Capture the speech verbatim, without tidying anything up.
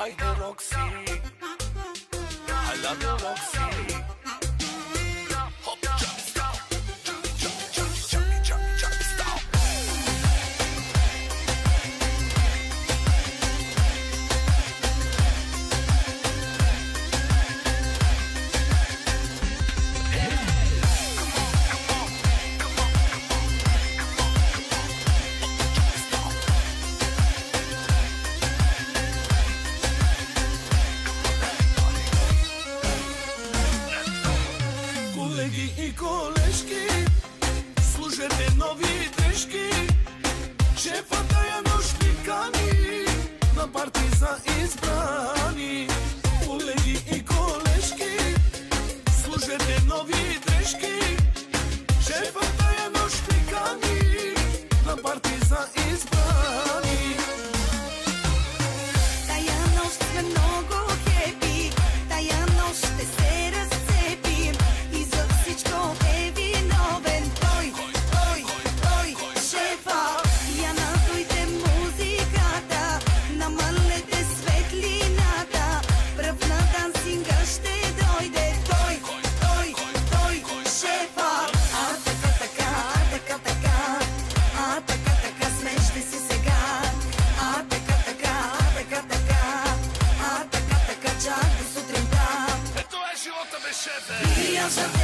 Haydi Roxy, I love you Roxy. Hop, jump, stop, jump, jump, jump, jump, jump, jump, stop. Колеги и колежки, служете нови дрежки. Шефа тая нощ ни кани на парти за избрани. Колеги и колежки, служете нови дрежки. Шефа тая нощ ни кани на парти за избрани. Тая нощ сме много хепи, тая нощ ще се разцепим. И за всичко е виновен той, той, той, шефа. Я надуйте музиката, намалете светлината. Пръв на дансинга ще дойде той, той, той, шефа. А така, така, а така, така, а така, така, смеште си сега. А така, така, а така, така, а така, така, чак до сутринта. Ето е живота без шефе. И аз